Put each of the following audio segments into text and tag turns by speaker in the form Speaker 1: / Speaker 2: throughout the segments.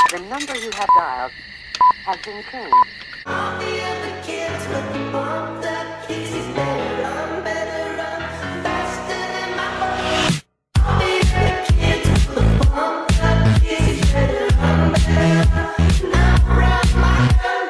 Speaker 1: The number you have dialed has been changed.
Speaker 2: All the other kids with the bump that keeps his better run, faster than my own. All the other kids with the bump that keeps his better run, now run my gun.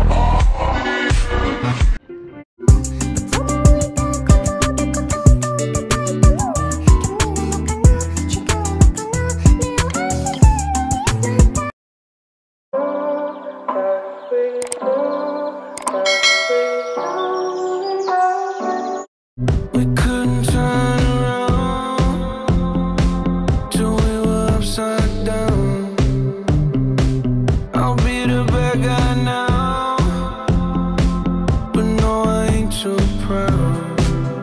Speaker 3: We couldn't turn around till we were upside down. I'll be the bad guy now, but no, I ain't too proud.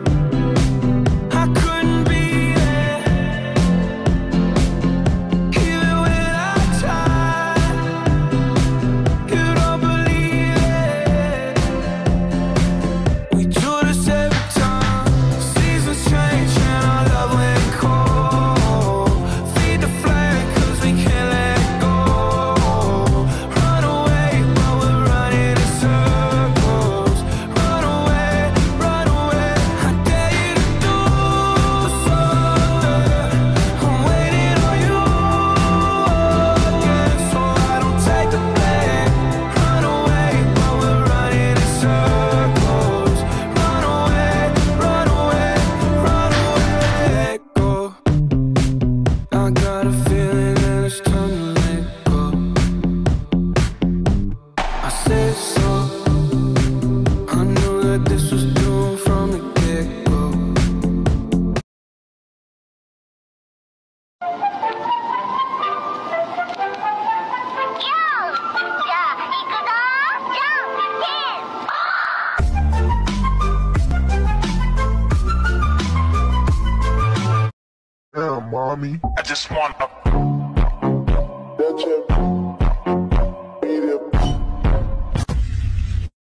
Speaker 3: I couldn't be there, even when I tried. You don't believe it. We do this every time. Seasons change and our love went cold. Feed the flame 'cause we can't let go. Run away while we're running in circles. Run away, run away. I dare you to do something. I'm waiting on you again, so I don't take the blame. Run away while we're running in circles. Run away, run away, run away. Go. I got a feeling that it's time to let go. I said so. I knew that this was doomed from the get-go.
Speaker 4: Damn, mommy.
Speaker 5: I just want a
Speaker 4: That